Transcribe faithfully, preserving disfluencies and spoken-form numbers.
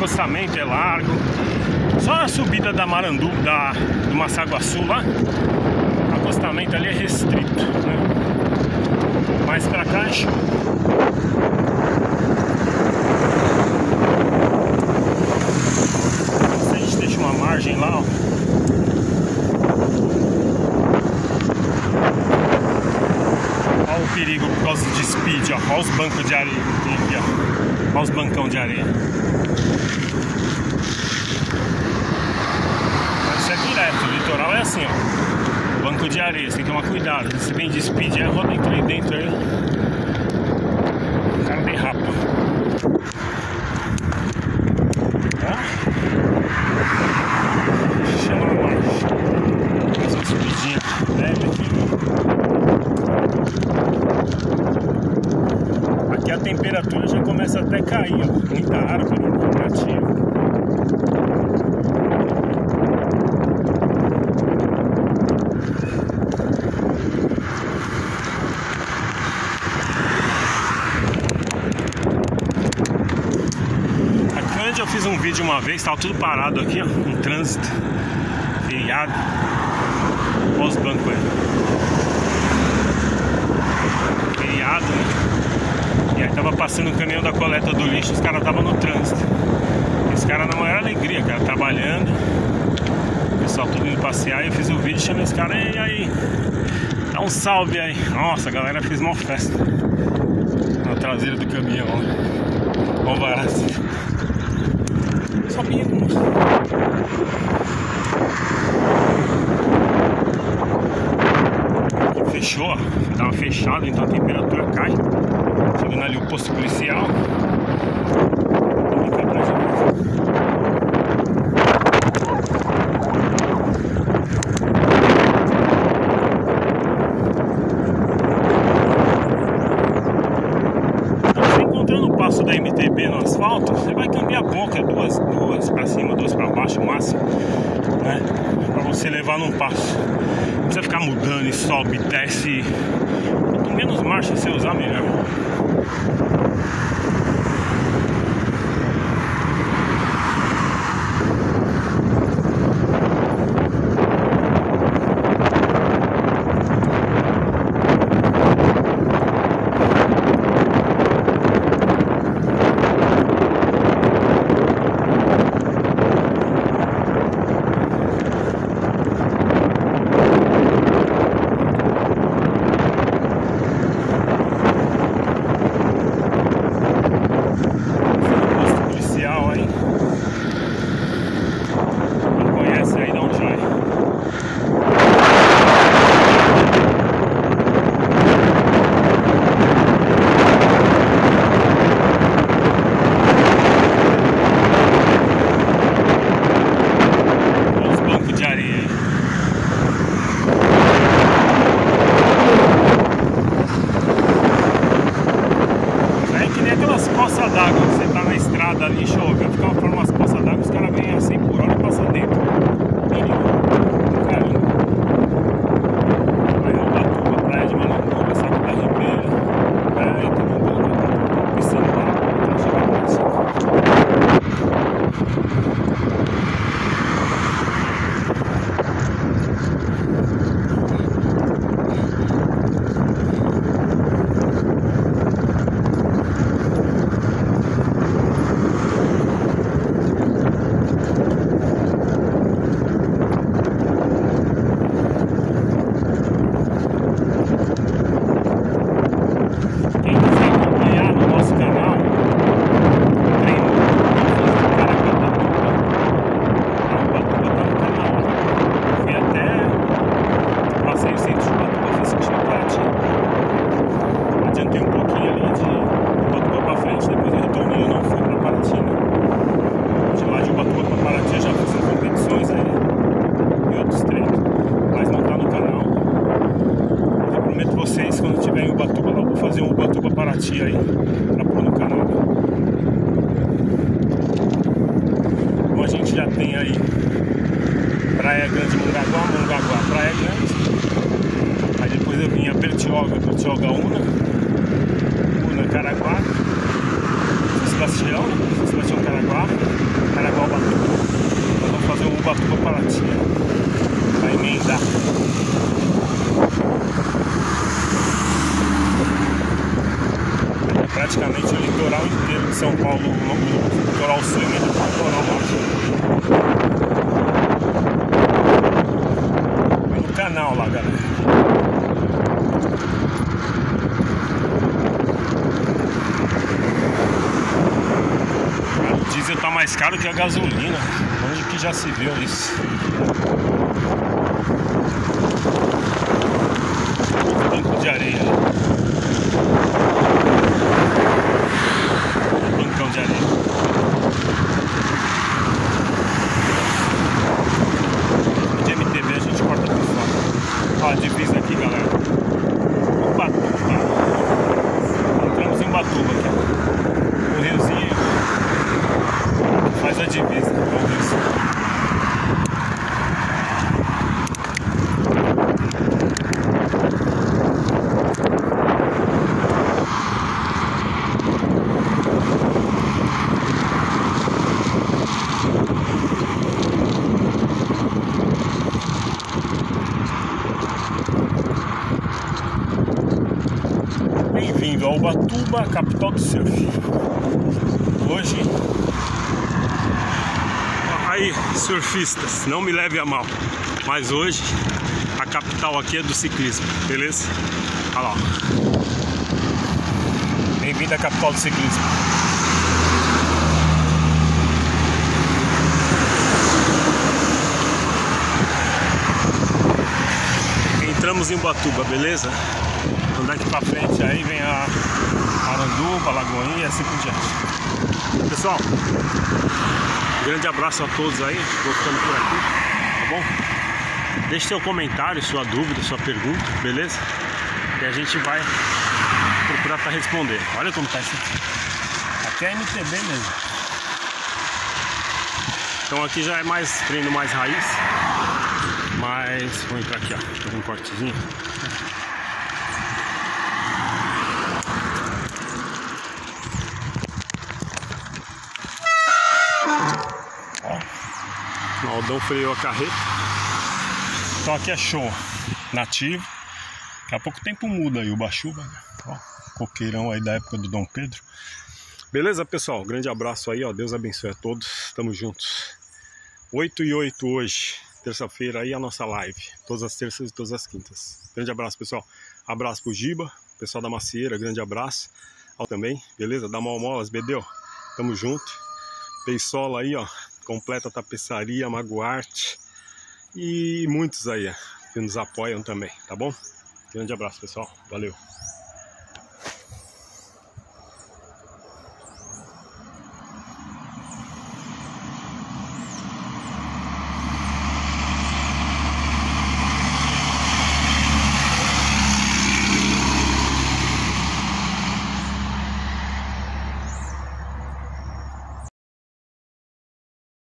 acostamento é largo. Só na subida da Marandu, da, do Massaguaçu lá, o acostamento ali é restrito, né? Mais pra cá é show. A gente deixa uma margem lá, ó. Olha o perigo por causa de speed, ó. Olha os bancos de areia que tem aqui, ó. Olha os bancão de areia. Isso é direto, o litoral é assim, ó. Banco de areia, você tem que tomar cuidado. Se vem de speed, é roda entra aí dentro aí. O cara derrapa. Ó. Chama a marcha. Faz uma subidinha leve aqui. Aqui a temperatura já começa até a cair, ó. Muita árvore nativa. Eu fiz um vídeo uma vez, tava tudo parado aqui, ó, um trânsito, feriado. Olha os bancos aí. Feriado, né? E aí tava passando o caminhão da coleta do lixo, os caras estavam no trânsito. Os caras na maior alegria, cara, trabalhando. O pessoal tudo indo passear, e eu fiz o vídeo, chamei os caras, e aí, dá um salve aí. Nossa, a galera fez uma festa na traseira do caminhão, ó. Ó o barato. Sabíamos. Aqui fechou, ó. Tava fechado, então a temperatura cai. Chegando ali o posto policial. Vou cá pra gente. Da M T B no asfalto, você vai cambiar pouco, duas, duas para cima, duas para baixo, o máximo, né? Para você levar num passo. Não precisa ficar mudando e sobe, desce. Quanto menos marcha você usar, melhor. Ali choveu, fica uma forma umas poças d'água, os caras vêm a cem por hora e passam dentro. Caramba. Aí eu bato pra praia de Mananduba, saco da Ribeira. Aí tem um banco, uma piscina lá, pra chegar pra cima. Fazer um Ubatuba Paraty aí pra pôr no canal. Então a gente já tem aí Praia Grande, Mongaguá, Mongaguá, Praia Grande. Aí depois eu vim a Bertioga, Bertioga Una, Una Caraguá, São Sebastião, São Sebastião Caraguá. caro que a gasolina. Onde que já se viu isso? Banco de areia. Bancão de areia. De M T B a gente corta por fora. Ó, a divisa aqui, galera. Ubatuba. Entramos em Ubatuba aqui. O riozinho faz a divisa. Vamos ver se... Bem-vindo a Ubatuba, capital do surf. Hoje, aí surfistas, não me leve a mal, mas hoje a capital aqui é do ciclismo, beleza? Olha lá. Bem-vindo à capital do ciclismo. Entramos em Ubatuba, beleza? Daqui pra frente aí vem a Aranduba, Lagoinha e assim por diante. Pessoal, um grande abraço a todos aí, vou ficando por aqui, tá bom? Deixe seu comentário, sua dúvida, sua pergunta, beleza? E a gente vai procurar pra responder. Olha como tá isso aqui. Aqui é M T B mesmo. Então aqui já é mais treino mais raiz. Mas vou entrar aqui, ó. Tem um cortezinho. O Aldão freou a carreta. Então aqui é show nativo. Daqui a pouco tempo muda aí o Bachuba, né? Ó, coqueirão aí da época do Dom Pedro. Beleza, pessoal? Grande abraço aí, ó. Deus abençoe a todos. Tamo juntos. oito e oito hoje, terça-feira aí a nossa live. Todas as terças e todas as quintas. Grande abraço, pessoal. Abraço pro Giba, pessoal da Macieira, grande abraço. Ó, também, beleza? Da Malmolas, Bedeu. Tamo junto. Beisola aí, ó. Completa Tapeçaria, Magoarte e muitos aí, ó, que nos apoiam também, tá bom? Grande abraço, pessoal. Valeu!